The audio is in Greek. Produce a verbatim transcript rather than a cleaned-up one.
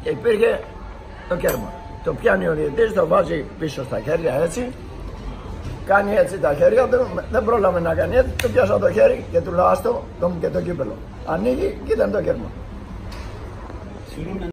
και υπήρχε το κέρμα. Το πιάνει ο διαιτητής, το βάζει πίσω στα χέρια έτσι, κάνει έτσι τα χέρια του, δεν πρόλαβε να κάνει έτσι, το πιάσα το χέρι και του λέω άστο, το μου και το κύπελο. Ανοίγει και ήταν το κέρμα.